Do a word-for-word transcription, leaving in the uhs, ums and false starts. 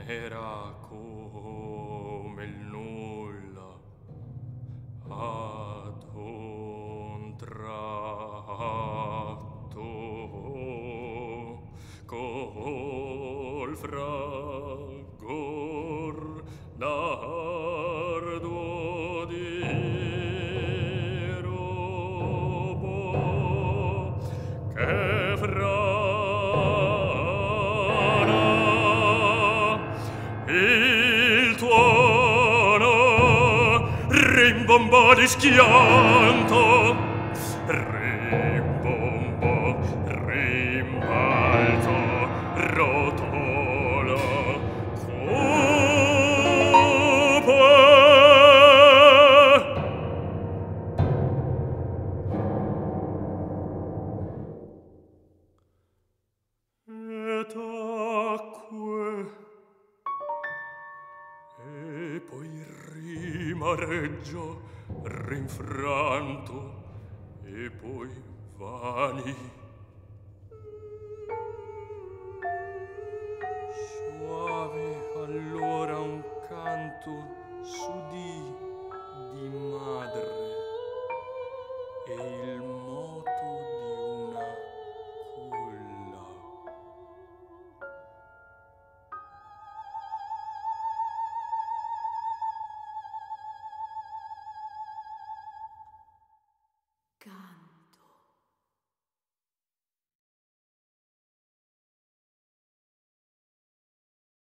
era come il nulla ad un tratto col fragor d'arduo dirobo che frana il tuono rimbombo di schianto, rimbombo, rimbalzo, rotola, cupe. Et acque, e poi rimareggio rinfranto, e poi vani. Soave allora un canto s'udì di madre, e il